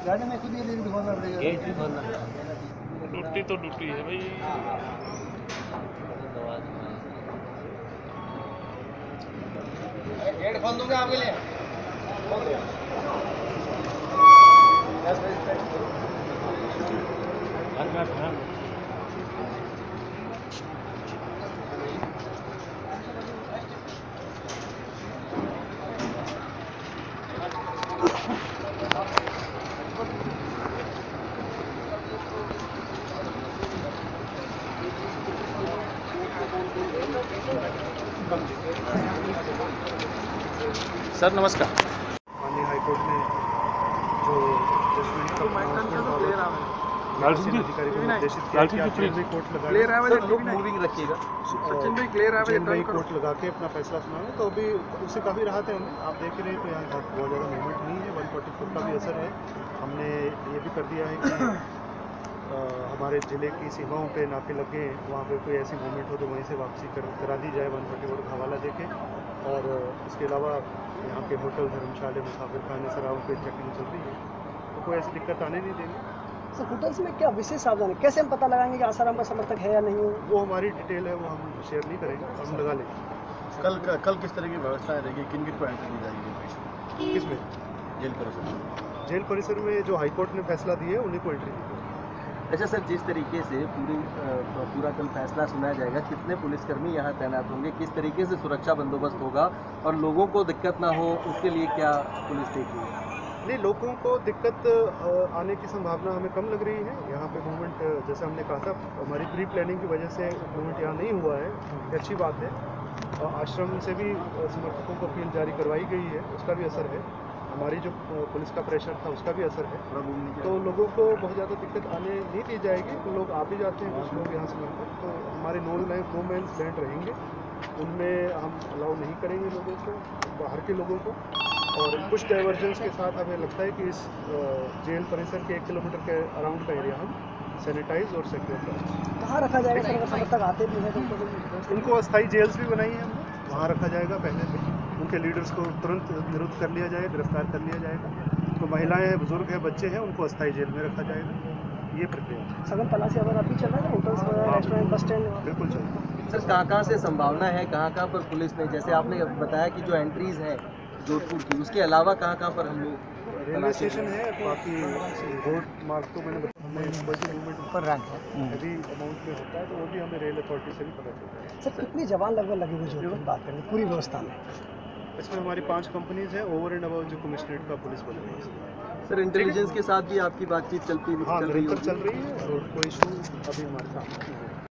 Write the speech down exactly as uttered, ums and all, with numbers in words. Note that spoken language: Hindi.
गाड़ी में खुद ये लेके दिखाना पड़ेगा। गेट भी खोलना ड्यूटी तो ड्यूटी है भाई। गेट खोल दूंगा आपके लिए। सर नमस्कार। माननीय हाईकोर्ट ने जो जजमेंट का लालसिंह अधिकारी को निर्देशित किया लालसिंह कि आप जी, जेल में कोर्ट लगा मूविंग रखिएगा। सचिन भाई क्लियर जेल में कोर्ट लगा के अपना फैसला सुनाए, तो अभी उससे काफ़ी राहत है हमें। आप देख रहे हैं तो यहाँ बहुत बहुत ज़्यादा मूवमेंट नहीं है। वन फोर्टी फोर का भी असर है। हमने ये भी कर दिया है कि आ, हमारे ज़िले की सीमाओं पे नाके लगे हैं, वहाँ पे कोई ऐसी मूवमेंट हो तो वहीं से वापसी कर करा दी जाए वन फोर्टी फोर का हवाला देके। और इसके अलावा यहाँ के होटल, धर्मशाले, मुसाफिर खाने, सराहों पे चेकिंग चल रही है, तो कोई ऐसी दिक्कत आने नहीं देंगे। सर होटल्स में क्या विशेष सावधानी, कैसे हम पता लगाएंगे कि आसाराम का समर्थक है या नहीं है? वो हमारी डिटेल है, वो हम शेयर नहीं करेंगे, हम लगा लेंगे। कल कल किस तरह की व्यवस्थाएं रहेगी, किन किन को एंट्री दी जाएगी किसमें? जेल परिसर? जेल परिसर में जो हाईकोर्ट ने फैसला दिया है उन्हीं को एंट्री दी। अच्छा सर, जिस तरीके से पूरी पूरा कल फैसला सुनाया जाएगा, कितने पुलिसकर्मी यहाँ तैनात होंगे, किस तरीके से सुरक्षा बंदोबस्त होगा और लोगों को दिक्कत ना हो उसके लिए क्या पुलिस देख रही है? नहीं, लोगों को दिक्कत आने की संभावना हमें कम लग रही है। यहाँ पे मूवमेंट, जैसे हमने कहा था, हमारी प्री प्लानिंग की वजह से मूवमेंट यहाँ नहीं हुआ है, ये अच्छी बात है। आश्रम से भी समर्थकों को अपील जारी करवाई गई है, उसका भी असर है। हमारी जो पुलिस का प्रेशर था उसका भी असर है। तो लोगों को बहुत ज़्यादा दिक्कत आने नहीं दी जाएगी। तो लोग आ भी जाते हैं कुछ लोग यहाँ से मिलकर, तो हमारे no line no man's land रहेंगे, उनमें हम अलाउ नहीं करेंगे लोगों को, बाहर के लोगों को। और कुछ डाइवर्जेंस के साथ हमें लगता है कि इस जेल परिसर के एक किलोमीटर के अराउंड का एरिया हम सैनिटाइज और सिक्योर करें। कहाँ रखा जाएगा सर? अगर समर्थक आते भी हैं तो इनको अस्थायी जेल्स भी बनाई है हमने, वहाँ रखा जाएगा पहले से। उनके लीडर्स को तुरंत निरुद्ध कर लिया जाएगा, गिरफ्तार कर लिया जाएगा। तो महिलाएं हैं, बुजुर्ग हैं, बच्चे हैं, उनको अस्थायी जेल में रखा जाएगा। ये प्रक्रिया सघन तलाशी अगर अभी चल रहा है होटल्स वगैरह, रेस्टोरेंट, बस स्टैंड? बिल्कुल चल रहा है। सर कहाँ कहाँ से संभावना है, कहाँ कहाँ पर पुलिस ने, जैसे आपने बताया कि जो एंट्रीज हैं जोधपुर की, उसके अलावा कहाँ कहाँ पर हम लोग? रेलवे स्टेशन है, बाकी रोड मार्ग तो मैंने हमें मूवमेंट पर रैंक है हैवी अमाउंट में होता है, तो वो भी हमें रेल अथॉरिटी से भी पता चलता है। सर। कितनी जवान लगभग लगेगी जो की बात करें पूरी व्यवस्था में? इसमें हमारी पांच कंपनीज हैं, ओवर एंड अबव जो कमिश्नरेट का पुलिस बल है। सर इंटेलिजेंस के साथ भी आपकी बातचीत चलती हाँ, चल रही निरंतर होगी? चल रही है और कोई इशू अभी हमारे सामने नहीं है।